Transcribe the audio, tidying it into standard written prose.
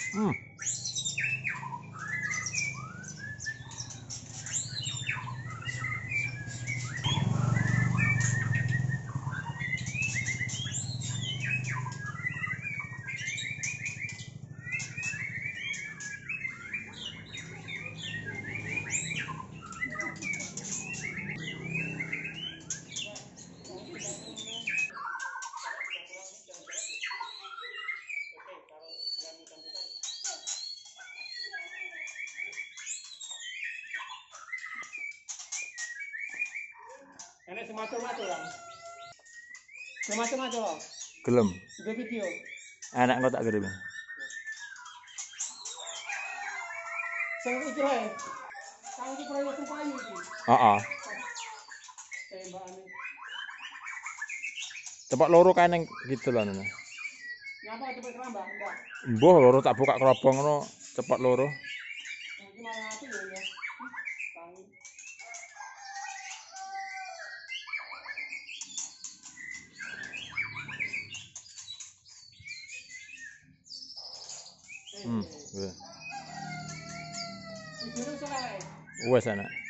Hmm. Enak semacam-macam lah. Semacam-macam lah. Gelem. Dua video. Anak kok tak gelem. Sing iki lae. Kang iki proyek payu iki. Heeh. Tembakane. Cepat loro kae nang gitu lho ngono. Nyapa cepet kerambak enggak? Mbuh loro tak buka kerobong ngono, cepat loro. Iki malah aku ya. Kang. Wis. Iki selesai. Wis ana.